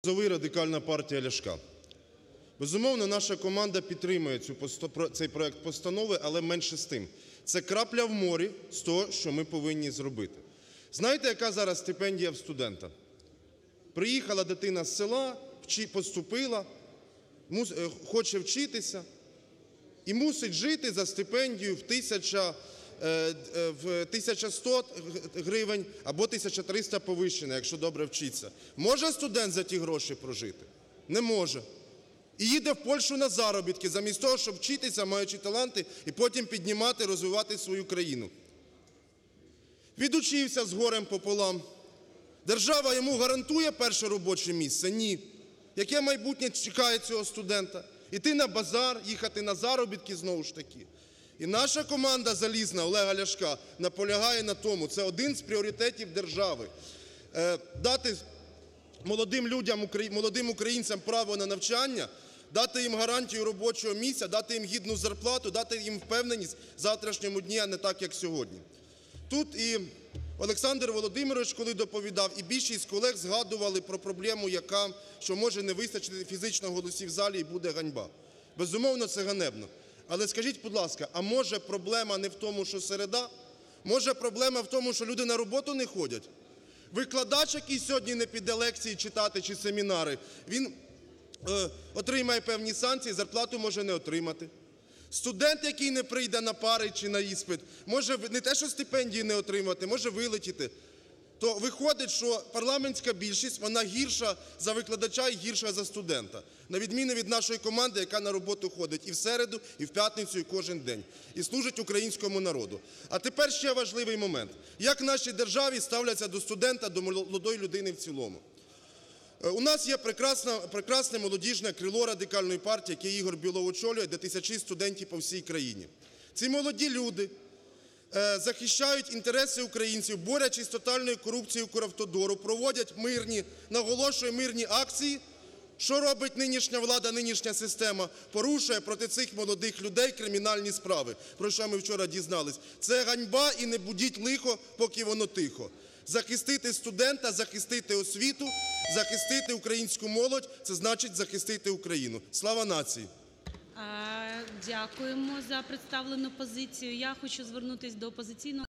Радикальна партія Ляшка. Безумовно, наша команда підтримує цей проект постанови, але менше з тим. Це крапля в морі з того, що ми повинні зробити. Знаєте, яка зараз стипендія в студента? Приїхала дитина з села, поступила, хоче вчитися і мусить жити за стипендію в 1100 гривень або 1300 повищена, якщо добре вчиться. Може студент за ті гроші прожити? Не може. І їде в Польщу на заробітки, замість того, щоб вчитися, маючи таланти, і потім піднімати, розвивати свою країну. Відучився з горем пополам. Держава йому гарантує перше робоче місце? Ні. Яке майбутнє чекає цього студента? Іти на базар, їхати на заробітки знову ж таки. І наша команда залізна Олега Ляшка наполягає на тому, це один з пріоритетів держави, дати молодим людям, молодим українцям право на навчання, дати їм гарантію робочого місця, дати їм гідну зарплату, дати їм впевненість в завтрашньому дні, а не так, як сьогодні. Тут і Олександр Володимирович, коли доповідав, і більшість колег згадували про проблему, що може не вистачити фізично голосів в залі і буде ганьба. Безумовно, це ганебно. Але скажіть, будь ласка, а може проблема не в тому, що середа? Може проблема в тому, що люди на роботу не ходять? Викладач, який сьогодні не піде лекції читати чи семінари, він отримає певні санкції, зарплату може не отримати. Студент, який не прийде на пари чи на іспит, може не те, що стипендії не отримати, може вилетіти. То виходить, що парламентська більшість, вона гірша за викладача і гірша за студента. На відміну від нашої команди, яка на роботу ходить і в середу, і в п'ятницю, і кожен день. І служить українському народу. А тепер ще важливий момент. Як в нашій державі ставляться до студента, до молодої людини в цілому? У нас є прекрасне молодіжне крило Радикальної партії, яке Ігор Білов очолює, де тисячі студентів по всій країні. Ці молоді люди захищають інтереси українців, борючись з тотальною корупцією Укравтодору, проводять мирні, наголошую, мирні акції. Що робить нинішня влада, нинішня система? Порушує проти цих молодих людей кримінальні справи, про що ми вчора дізнались. Це ганьба, і не будіть лихо, поки воно тихо. Захистити студента, захистити освіту, захистити українську молодь – це значить захистити Україну. Слава нації! Дякуємо за представлену позицію. Я хочу звернутися до опозиційного